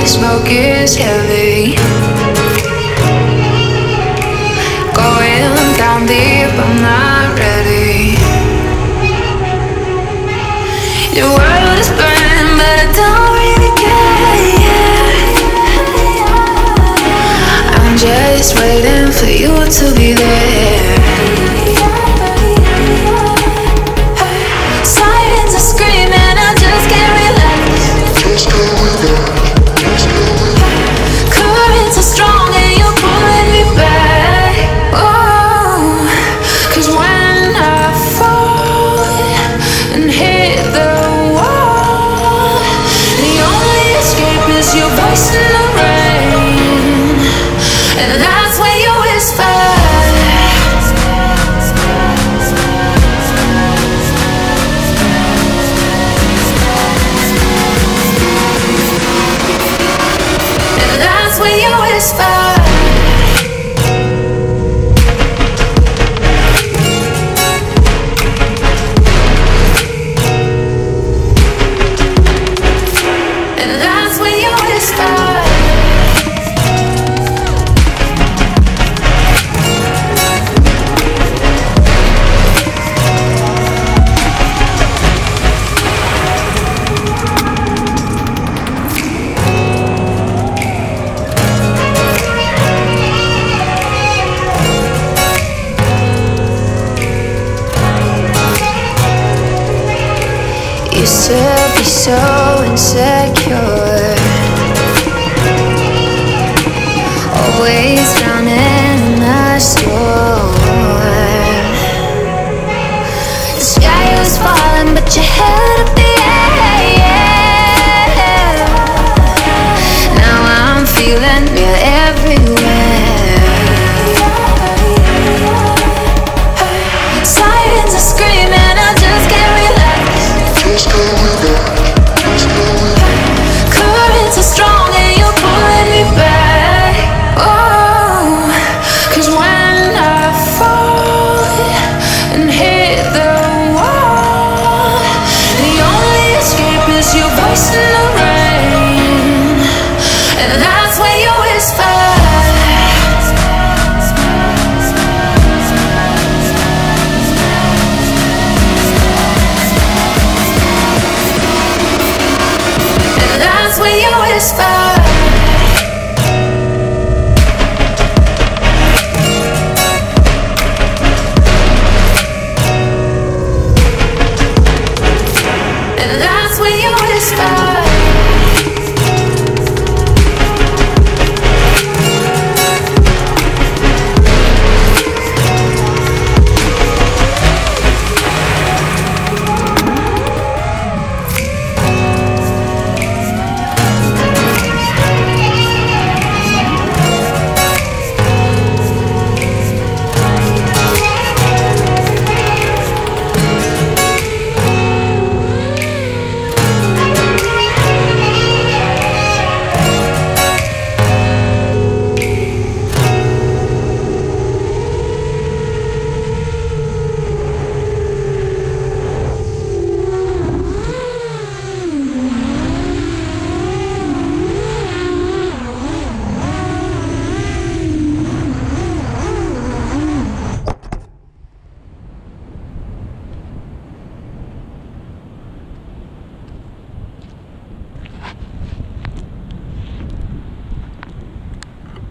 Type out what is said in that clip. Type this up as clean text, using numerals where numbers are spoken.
smoke is heavy, going down deep, I'm not ready. Your world is burning, but I don't really care. I'm just waiting for you to be there. Sirens are screaming, I just can't relax. Currents are strong and you're pulling me back. Oh, 'cause when I fall and hit the wall, the only escape is your voice in the rain, and that's when you whisper. And that's when you whisper. And that's when you whisper. Used to be so insecure, always drowning in the storm. The sky was falling, but you held up the air. Now I'm feeling real everywhere. Sirens are screaming, I just can't relax. Currents are strong and you're pulling me back. Oh, 'cause when I fall and hit the wall, the only escape is your voice in the rain, and that's when you whisper. And that's when you whisper. And that's when you whisper.